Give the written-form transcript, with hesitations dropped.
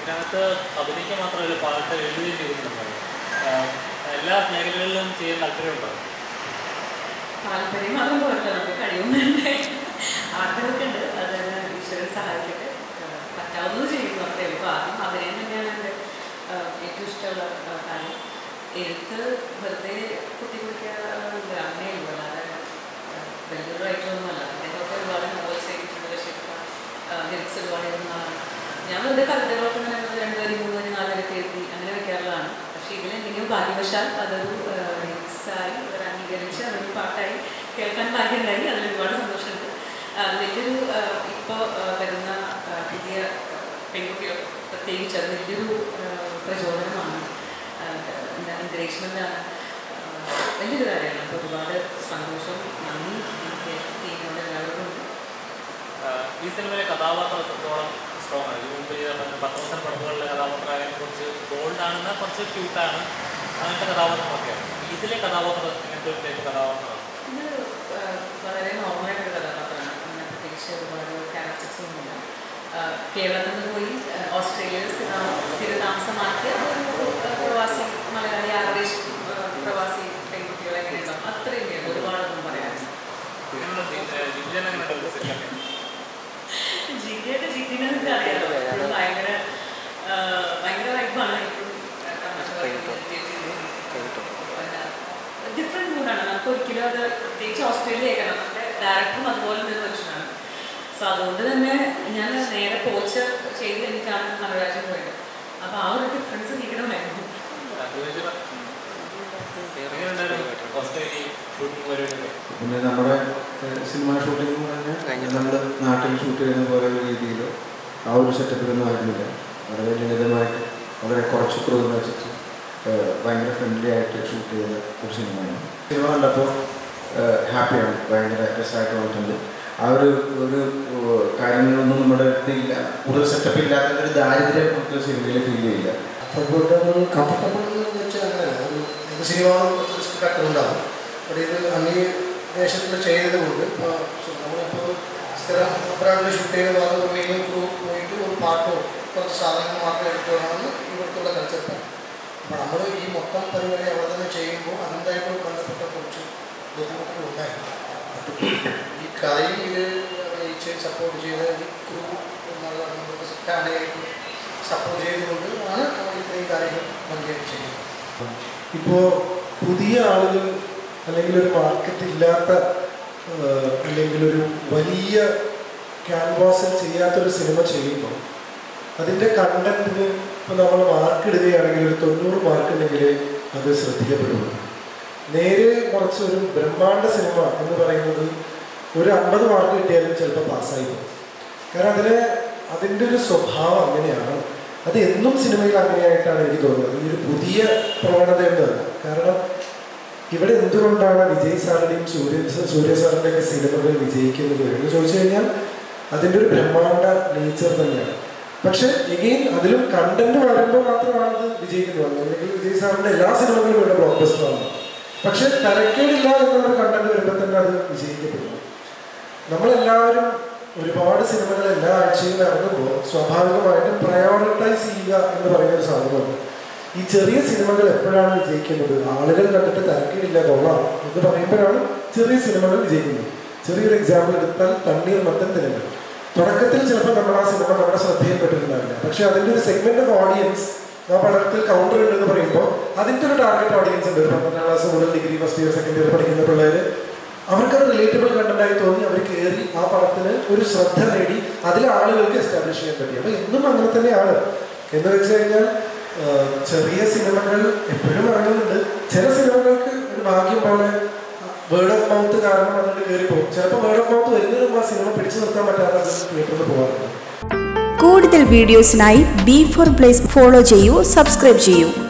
ഇതിനകത്ത് അഭിനയിക്കാൻ മാത്രമല്ല പാട്ട് എഴുതുകയും ചെയ്തിട്ടുണ്ടോ? എല്ലാ മേഖലകളിലും ചെയ്യാൻ താല്പര്യമുണ്ടോ? താല്പര്യം മാത്രം പോരല്ലോ, നമുക്ക് കഴിയുന്നുണ്ട്, ആഗ്രഹമൊക്കെ ഉണ്ട്. അത് ഈശ്വരൻ സഹായിച്ചിട്ട് പറ്റാവുന്നത് ചെയ്യുന്നു അത്രേ ഉള്ളൂ. അപ്പോൾ ആദ്യം അഭിനയം തന്നെയാണ് എൻ്റെ ഏറ്റവും ഇഷ്ടമുള്ള കാര്യം. എഴുത്ത് വെറുതെ കുത്തിക്കുറിക്കുക അങ്ങനെയുള്ളൂ, അല്ലാതെ വലിയൊരു റൈറ്ററൊന്നുമല്ല. അദ്ദേഹമൊക്കെ ഒരുപാട് നോവൽസ് എഴുതിയിട്ടുണ്ട്, പക്ഷേ ലിറിക്സ് ഒരുപാട് എഴുതുന്നതാണ്. ഞാൻ വെറുതെ കവിതകളൊക്കെ ഇങ്ങനെ 2 വരി 3 വരി 4 വരി എഴുതി അങ്ങനെ വയ്ക്കാറുള്ളതാണ്. പക്ഷേ ഇതിലെന്തെങ്കിലും ഭാഗ്യവശാൽ അതൊരു ലിറിക്സായി ഒരു അംഗീകരിച്ച് അതൊരു പാട്ടായി കേൾക്കാൻ ഭാഗ്യമുണ്ടായി. അതിൽ ഒരുപാട് സന്തോഷമുണ്ട്. വലിയൊരു ഇപ്പോൾ വരുന്ന പുതിയ പെൺകുട്ടികൾ പ്രത്യേകിച്ച് അത് വലിയൊരു പ്രചോദനമാണ്, എന്താ എൻകറേജ്മെൻ്റാണ്, വലിയൊരു കാര്യമാണ്. അപ്പോൾ ഒരുപാട് സന്തോഷം, നന്ദി എനിക്ക് ടീമിനോട് എല്ലാവർക്കും ഉണ്ട്. ഈ സിനിമയിലെ കഥാപാത്രം എത്രത്തോളം സ്ട്രോങ് ആണ്? ഇതിന് മുമ്പ് ചെയ്ത 10 പടങ്ങളിലെ കഥാപാത്രമായാലും കുറച്ച് ബോൾഡാണെന്നാൽ കുറച്ച് ക്യൂട്ടാണ്, അങ്ങനത്തെ കഥാപാത്രങ്ങളൊക്കെയാണ്. ഇതിലെ കഥാപാത്രം ഇങ്ങനത്തെ ഒരു ടൈപ്പ് കഥാപാത്രമാണ്? ഇത് വളരെ നോർമലായിട്ടൊരു കഥാപാത്രമാണ്. അങ്ങനെ പ്രത്യേകിച്ച് ഒരുപാട് ക്യാരക്ടേഴ്സ് ഒന്നുമില്ല. കേരളത്തിൽ നിന്ന് പോയി ഓസ്ട്രേലിയയിൽ സ്ഥിരതാമസമാക്കിയ ഒരു പ്രവാസി മലയാളി ആവറേജ് പ്രവാസി പെൺകുട്ടികൾ എങ്ങനെയുണ്ടാവും അത്രയും ഒരുപാടൊന്നും പറയാനില്ല. ജിദ്ദയുടെ ജിദ്ദിനൊക്കെ അറിയാലോ, എപ്പോഴും ഭയങ്കര വൈബാണ്. എപ്പോഴും ഡിഫറെൻറ്റ് മൂഡാണ്. നമുക്ക് ഒരിക്കലും അത് പ്രത്യേകിച്ച് ഓസ്ട്രേലിയ ആക്കണം. നമ്മുടെ ഡയറക്ടറും അതുപോലെ ഒരു മനുഷ്യനാണ്. സോ അതുകൊണ്ട് തന്നെ ഞാൻ നേരെ പോച്ച് ചെയ്ത് കഴിഞ്ഞിട്ടാണ് മലയാളം പോയത്. അപ്പോൾ ആ ഒരു ഡിഫറൻസ് തീരണമായിരുന്നു. പിന്നെ നമ്മുടെ സിനിമ ഷൂട്ടിംഗ് പറഞ്ഞാൽ നമ്മൾ നാട്ടിൽ ഷൂട്ട് ചെയ്യുന്ന പോലെ ഒരു രീതിയിൽ ആ ഒരു സെറ്റപ്പിലൊന്നും ആയിരുന്നില്ല. വളരെ ലളിതമായിട്ട് വളരെ കുറച്ച് ക്രൂ വെച്ചിട്ട് ഭയങ്കര ഫ്രണ്ട്ലി ആയിട്ട് ഷൂട്ട് ചെയ്ത ഒരു സിനിമയാണ്. സിനിമ കണ്ടപ്പോൾ ഹാപ്പിയാണ്, ഭയങ്കര രസമായിട്ട് വന്നിട്ടുണ്ട്. ആ ഒരു കാര്യങ്ങളൊന്നും നമ്മുടെ അടുത്തില്ല, കൂടുതൽ സെറ്റപ്പ് ഇല്ലാത്ത ഒരു ദാരിദ്ര്യം നമുക്ക് സിനിമയിൽ ഫീൽ ചെയ്യില്ല. കംഫർട്ടബിൾ എന്ന് വെച്ചാൽ അങ്ങനെയല്ല, ഒരു സിനിമ കുറച്ച് റിസ്ക് ഫാക്ടർ ഉണ്ടാകും. പക്ഷേ ഇത് അന്യദേശത്തിൽ ചെയ്തത് കൊണ്ട് നമ്മളിപ്പോൾ സ്ഥിരം ഒരാളുടെ ഷൂട്ട് ചെയ്ത് ഭാഗം മെയിൻ ക്രൂ പോയിട്ട് ഒരു പാട്ടോ കുറച്ച് സാധനങ്ങൾ മാത്രം എടുക്കുകയാണെന്ന് ഇവിടുത്തുള്ള കൺസെപ്റ്റാണ്. അപ്പോൾ നമ്മൾ ഈ മൊത്തം പരിപാടി അവിടെ തന്നെ ചെയ്യുമ്പോൾ അതിൻ്റെതായിട്ട് ബന്ധപ്പെട്ട കുറച്ച് ബുദ്ധിമുട്ടുകൾ ഉണ്ടായിരുന്നു. ഈ കഥയും ഇത് അഭിനയിച്ച് സപ്പോർട്ട് ചെയ്ത് ഈ ക്രൂ എന്നുള്ള ഫാമിലിയായിട്ട് സപ്പോർട്ട് ചെയ്തുകൊണ്ട് ആണ് നമ്മൾ ഇത്രയും കാര്യങ്ങൾ ഭംഗിയായിട്ട് ചെയ്യുന്നത്. ഇപ്പോൾ പുതിയ ആളുകൾ അല്ലെങ്കിൽ ഒരു മാർക്കറ്റ് ഇല്ലാത്ത അല്ലെങ്കിൽ ഒരു വലിയ ക്യാൻവാസിൽ ചെയ്യാത്തൊരു സിനിമ ചെയ്യുമ്പോൾ അതിൻ്റെ കണ്ടന്റിന് ഇപ്പോൾ നമ്മൾ മാർക്ക് ഇടുകയാണെങ്കിൽ ഒരു 90 മാർക്ക് ഉണ്ടെങ്കിൽ അത് ശ്രദ്ധിക്കപ്പെടുള്ളൂ. നേരെ മറിച്ച് ഒരു ബ്രഹ്മാണ്ഡ സിനിമ എന്ന് പറയുന്നത് ഒരു 50 മാർക്ക് കിട്ടിയാലും ചിലപ്പോൾ പാസ്സായി പോകും. കാരണം അതിൻ്റെ ഒരു സ്വഭാവം അങ്ങനെയാണ്. അത് എന്നും സിനിമയിൽ അങ്ങനെയായിട്ടാണ് എനിക്ക് തോന്നുന്നത്. ഈ ഒരു പുതിയ പ്രവണതയൊന്നുമല്ല. കാരണം ഇവിടെ എന്തുകൊണ്ടാണ് വിജയ് സാറിൻ്റെയും സൂര്യ സാറിൻ്റെയൊക്കെ സിനിമകൾ വിജയിക്കുന്നത് എന്ന് ചോദിച്ചു കഴിഞ്ഞാൽ അതിൻ്റെ ഒരു ബ്രഹ്മാണ്ഡ നേച്ചർ തന്നെയാണ്. പക്ഷെ എഗെയിൻ അതിലും കണ്ടന്റ് വരുമ്പോൾ മാത്രമാണ് അത് വിജയിക്കുന്നത്. അല്ലെങ്കിൽ വിജയ് സാറിൻ്റെ എല്ലാ സിനിമകളും ഇവിടെ ബ്ലോക്ക് ബസ്റ്ററാണ്. പക്ഷെ തരക്കേടില്ല എന്നുള്ളൊരു കണ്ടന്റ് വരുമ്പോൾ തന്നെ അത് വിജയിക്കപ്പെടുന്നു. നമ്മളെല്ലാവരും ഒരുപാട് സിനിമകൾ എല്ലാ ആഴ്ചയും ഇറങ്ങുമ്പോൾ സ്വാഭാവികമായിട്ടും പ്രയോറിറ്റൈസ് ചെയ്യുക എന്ന് പറയുന്നൊരു സാധനമുണ്ട്. ഈ ചെറിയ സിനിമകൾ എപ്പോഴാണ് വിജയിക്കുന്നത്? ആളുകൾ കണ്ടിട്ട് തരക്കേടില്ല കൊള്ളാം എന്ന് പറയുമ്പോഴാണ് ചെറിയ സിനിമകൾ വിജയിക്കുന്നത്. ചെറിയൊരു എക്സാമ്പിൾ എടുത്താൽ തണ്ണീർ മത്തൻ ദിനങ്ങൾ. തുടക്കത്തിൽ ചിലപ്പോൾ നമ്മൾ ആ സിനിമ നമ്മുടെ ശ്രദ്ധയിൽപ്പെട്ടിട്ടുണ്ടാവില്ല. പക്ഷെ അതിൻ്റെ ഒരു സെഗ്മെന്റ് ഓഫ് ഓഡിയൻസ് ആ പടത്തിൽ കൗണ്ടർ ഉണ്ടെന്ന് പറയുമ്പോൾ അതിൻ്റെ ഒരു ടാർഗറ്റ് ഓഡിയൻസ് ഉണ്ട്. 12ാം ക്ലാസ് മുതൽ degree first year second year പഠിക്കുന്ന പിള്ളേർ, അവർക്കത് റിലേറ്റബിൾ കണ്ടന്റായി തോന്നി അവർ കയറി ആ പടത്തിന് ഒരു ശ്രദ്ധ നേടി അതിൽ ആളുകൾക്ക് എസ്റ്റാബ്ലിഷ് ചെയ്യാൻ പറ്റി. അപ്പോൾ എന്നും അങ്ങനെ തന്നെയാണ്. എന്ന് വെച്ച് കഴിഞ്ഞാൽ ചെറിയ സിനിമകൾ എപ്പോഴും ഇറങ്ങുന്നുണ്ട്. ചില സിനിമകൾക്ക് ഒരു ഭാഗ്യം പോലെ വേർഡ് ഓഫ് മൗത്ത് കാരണം അതുകൊണ്ട് കയറി പോകും. ചിലപ്പോൾ വേർഡ് ഓഫ് മൗത്ത് വരുന്നതിന് മുമ്പ് ആ സിനിമ പിടിച്ചു നിർത്താൻ പറ്റാതെ തിയേറ്ററിൽ പോകാറുണ്ട്. കൂടുതൽ വീഡിയോസിനായി B4 Place ഫോളോ ചെയ്യൂ, സബ്സ്ക്രൈബ് ചെയ്യൂ.